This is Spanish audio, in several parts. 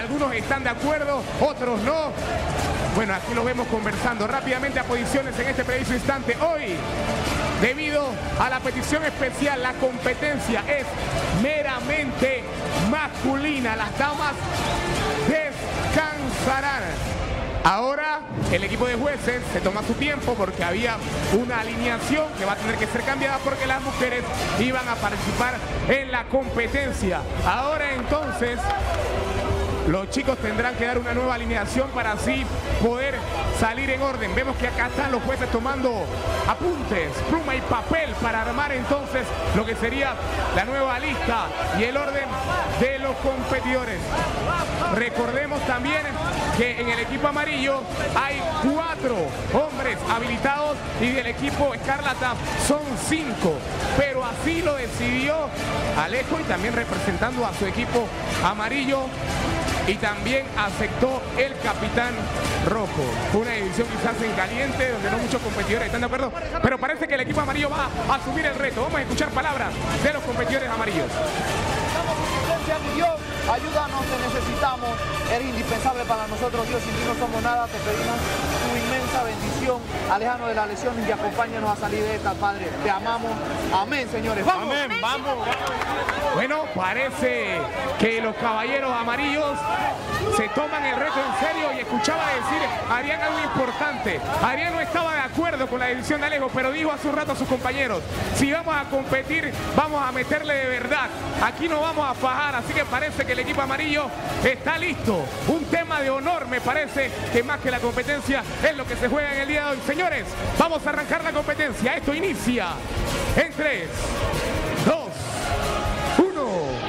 Algunos están de acuerdo, otros no. Bueno, aquí lo vemos conversando rápidamente a posiciones en este preciso instante. Hoy, debido a la petición especial, la competencia es meramente masculina. Las damas descansarán. Ahora el equipo de jueces se toma su tiempo porque había una alineación que va a tener que ser cambiada porque las mujeres iban a participar en la competencia. Ahora entonces los chicos tendrán que dar una nueva alineación para así poder salir en orden. Vemos que acá están los jueces tomando apuntes, pluma y papel para armar entonces lo que sería la nueva lista y el orden de los competidores. Recordemos también que en el equipo amarillo hay 4 hombres habilitados y del equipo escarlata son 5. Pero así lo decidió Alejo y también representando a su equipo amarillo. Y también aceptó el capitán rojo. Fue una división quizás en caliente, donde no muchos competidores están de acuerdo, pero parece que el equipo amarillo va a asumir el reto. Vamos a escuchar palabras de los competidores amarillos. Dios, ayúdanos, te necesitamos, eres indispensable para nosotros, Dios, sin ti no somos nada, te pedimos tu inmensa bendición, aléjanos de las lesiones y acompáñanos a salir de esta, Padre, te amamos, amén, señores, vamos. Amén, vamos. Bueno, parece que los caballeros amarillos se toman el reto en serio y escuchaba decir Adrián algo importante. Adrián no estaba de acuerdo con la decisión de Alejo, pero dijo hace un rato a sus compañeros, si vamos a competir, vamos a meterle de verdad, aquí no vamos a fajar, así que parece que el equipo amarillo está listo. Un tema de honor, me parece que más que la competencia es lo que se juega en el día de hoy. Señores, vamos a arrancar la competencia. Esto inicia en 3, 2, 1.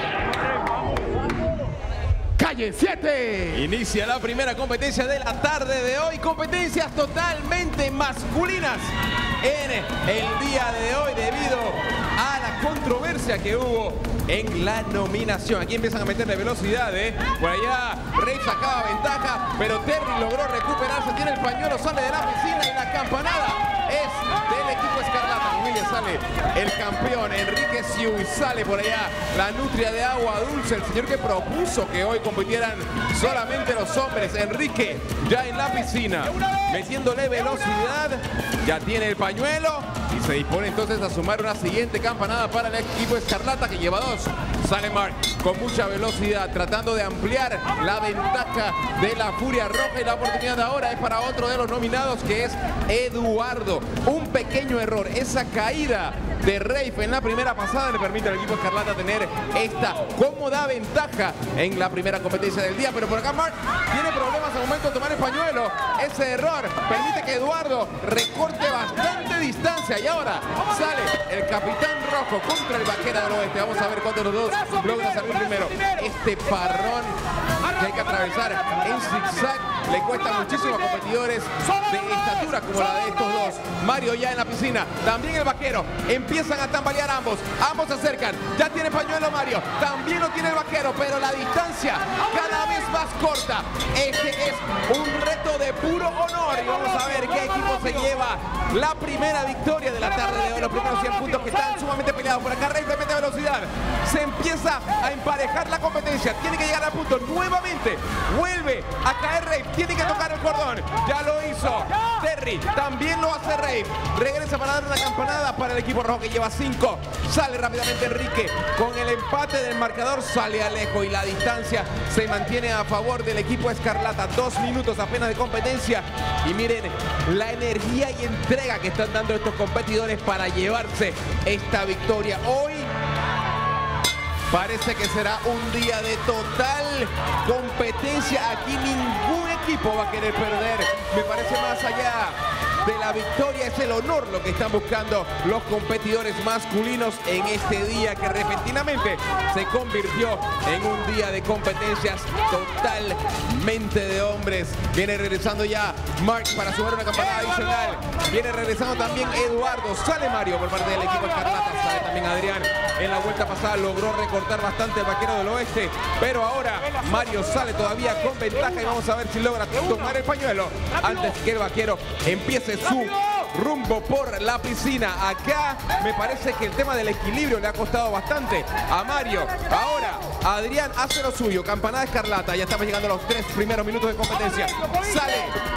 Calle 7. Inicia la primera competencia de la tarde de hoy. Competencias totalmente masculinas en el día de hoy debido a la controversia que hubo en la nominación. Aquí empiezan a meterle velocidad, Por allá Rey sacaba ventaja, pero Terry logró recuperarse. Tiene el pañuelo, sale de la piscina y la campanada es del equipo escarlata. William sale el campeón, Enrique Siu, y sale por allá la nutria de agua dulce, el señor que propuso que hoy compitieran solamente los hombres. Enrique ya en la piscina, metiéndole velocidad, ya tiene el pañuelo y se dispone entonces a sumar una siguiente campanada para el equipo escarlata que lleva 2. Sale Mark con mucha velocidad, tratando de ampliar la ventaja de la Furia Roja, y la oportunidad ahora es para otro de los nominados, que es Eduardo. Un pequeño error, esa caída de Rafe en la primera pasada le permite al equipo escarlata tener esta cómoda ventaja en la primera competencia del día, pero por acá Mark tiene problemas al momento de tomar el pañuelo. Ese error permite que Eduardo recorte bastante distancia, y ahora sale el capitán rojo contra el vaquero del oeste. Vamos a ver cuál de los dos logra salir primero. Este parrón que hay que atravesar en zigzag le cuesta muchísimo a competidores de estatura como la de estos dos. Mario ya en la piscina, también el vaquero. Empiezan a tambalear ambos se acercan. Ya tiene pañuelo Mario, también lo tiene el vaquero, pero la distancia cada vez más corta. Este es un reto de puro honor y vamos a ver qué equipo se lleva la primera victoria de la tarde de hoy. Los primeros 100 puntos que están sumamente peleados. Por acá Rey le mete velocidad, se empieza a emparejar la competencia, tiene que llegar al punto nuevamente, vuelve a caer Rey, tiene que tocar el cordón, ya lo hizo Terry, también lo hace Rey, regresa para dar una campanada para el equipo rojo que lleva 5, sale rápidamente Enrique, con el empate del marcador sale Alejo y la distancia se mantiene a favor del equipo escarlata. 2 minutos apenas de competencia y miren la energía y entrega que están dando estos competidores para llevarse esta victoria. Hoy parece que será un día de total competencia. Aquí ningún equipo va a querer perder. Me parece más allá de la victoria, es el honor lo que están buscando los competidores masculinos en este día que repentinamente se convirtió en un día de competencias totalmente de hombres. Viene regresando ya Mark para sumar una campanada adicional. Viene regresando también Eduardo. Sale Mario por parte del equipo escarlata. Sale también Adrián. En la vuelta pasada logró recortar bastante el vaquero del oeste, pero ahora Mario sale todavía con ventaja y vamos a ver si logra tomar el pañuelo antes que el vaquero empiece su rumbo por la piscina. Acá me parece que el tema del equilibrio le ha costado bastante a Mario. Ahora Adrián hace lo suyo. Campanada escarlata. Ya estamos llegando a los 3 primeros minutos de competencia. Sale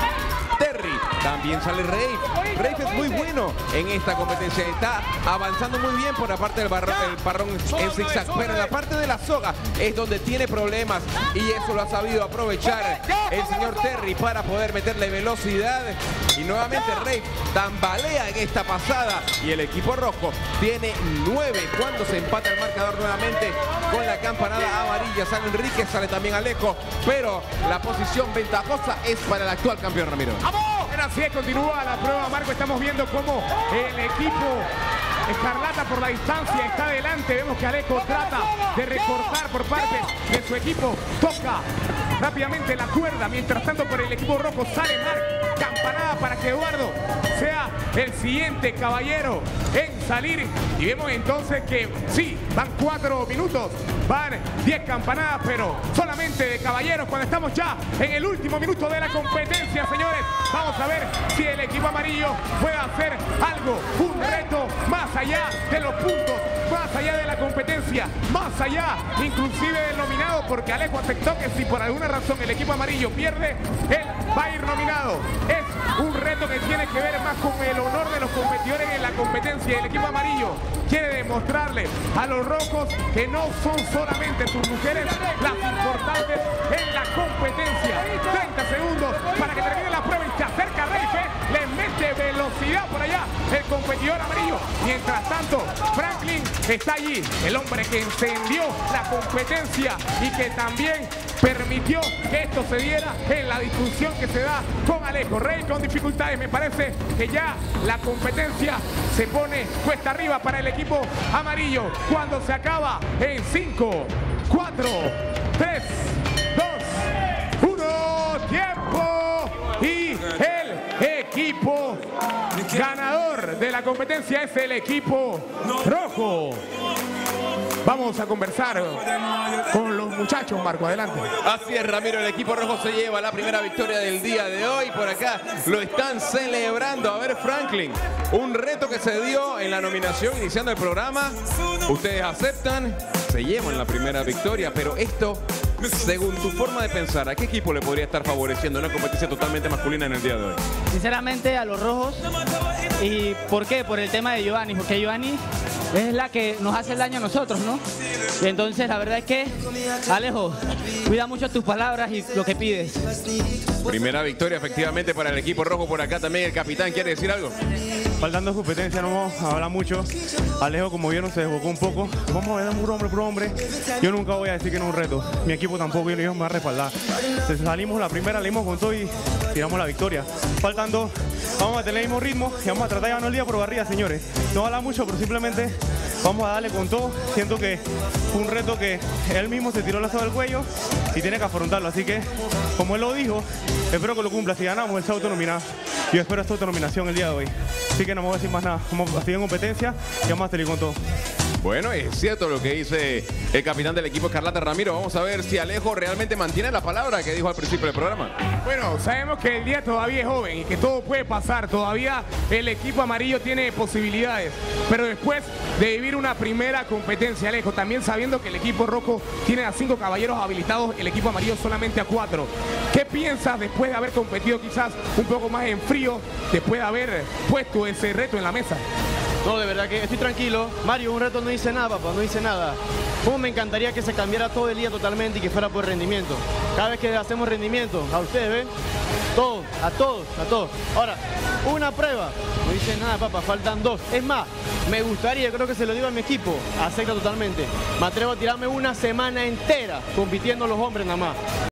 Terry. También sale Rafe. Rafe es muy bueno en esta competencia. Está avanzando muy bien por la parte del parrón en zigzag. Pero en la parte de la soga es donde tiene problemas. Y eso lo ha sabido aprovechar el señor Terry para poder meterle velocidad. Y nuevamente Rafe tambalea en esta pasada. Y el equipo rojo tiene 9 cuando se empata el marcador nuevamente con la campanada amarilla. Sale Enrique, sale también Alejo. Pero la posición ventajosa es para el actual campeón Ramiro. Bueno, así es, continúa la prueba, Marco. Estamos viendo cómo el equipo escarlata por la distancia está adelante. Vemos que Alejo trata de recortar por parte de su equipo. Toca rápidamente la cuerda. Mientras tanto, por el equipo rojo sale Marc. Campanada para que Eduardo sea el siguiente caballero en salir. Y vemos entonces que sí, van 4 minutos. Van 10 campanadas, pero solamente de caballeros cuando estamos ya en el último minuto de la competencia, señores. Vamos a ver si el equipo amarillo puede hacer algo, un reto más allá de los puntos, más allá de la competencia, más allá inclusive del nominado, porque Alejo aceptó que si por alguna razón el equipo amarillo pierde, él va a ir nominado. Es un reto que tiene que ver más con el honor de los competidores en la competencia. El equipo amarillo quiere demostrarle a los rojos que no son solamente sus mujeres las importantes en la competencia. 30 segundos para que termine la prueba y se acerca Rafe, le mete velocidad por allá el competidor amarillo. Mientras tanto, Franklin está allí, el hombre que encendió la competencia y que también permitió que esto se diera en la discusión que se da con Alejo. Rey con dificultades, me parece que ya la competencia se pone cuesta arriba para el equipo amarillo cuando se acaba en 5, 4, 3, 2, 1, tiempo. Y el equipo ganador de la competencia es el equipo rojo. Vamos a conversar con los muchachos, Marco, adelante. Así es, Ramiro, el equipo rojo se lleva la primera victoria del día de hoy. Por acá lo están celebrando. A ver, Franklin, un reto que se dio en la nominación iniciando el programa. Ustedes aceptan, se llevan la primera victoria, pero esto, según tu forma de pensar, ¿a qué equipo le podría estar favoreciendo una competencia totalmente masculina en el día de hoy? Sinceramente, a los rojos. ¿Y por qué? Por el tema de Giovanni, porque Giovanni es la que nos hace el daño a nosotros, ¿no? Y entonces la verdad es que, Alejo, cuida mucho tus palabras y lo que pides. Primera victoria efectivamente para el equipo rojo. Por acá también el capitán quiere decir algo. Faltando competencia, no vamos a hablar mucho. Alejo, como vieron, se desbocó un poco. Vamos a ver puro hombre. Yo nunca voy a decir que no es un reto. Mi equipo tampoco, yo no me va a respaldar. Entonces, salimos la primera, le dimos con todo y tiramos la victoria. Faltando, vamos a tener el mismo ritmo y vamos a tratar de ganar el día por barrida, señores. No habla mucho, pero simplemente vamos a darle con todo. Siento que fue un reto que él mismo se tiró la soga del cuello y tiene que afrontarlo. Así que, como él lo dijo, espero que lo cumpla. Si ganamos, él se autonominará. Yo espero esta autonominación el día de hoy. Así que no me voy a decir más nada. Vamos a seguir en competencia y vamos a salir con todo. Bueno, es cierto lo que dice el capitán del equipo escarlata, Ramiro. Vamos a ver si Alejo realmente mantiene la palabra que dijo al principio del programa. Bueno, sabemos que el día todavía es joven y que todo puede pasar. Todavía el equipo amarillo tiene posibilidades. Pero después de vivir una primera competencia, Alejo, también sabiendo que el equipo rojo tiene a 5 caballeros habilitados, el equipo amarillo solamente a 4. ¿Qué piensas después de haber competido quizás un poco más en frío, después de haber puesto ese reto en la mesa? No, de verdad que estoy tranquilo. Mario, un reto no hice nada, papá, no hice nada. Cómo me encantaría que se cambiara todo el día totalmente y que fuera por rendimiento. Cada vez que hacemos rendimiento, a ustedes, ¿ven? Todos, a todos. Ahora, una prueba. No hice nada, papá, faltan 2. Es más, me gustaría, creo que se lo digo a mi equipo, acepta totalmente. Me atrevo a tirarme una semana entera compitiendo los hombres nada más.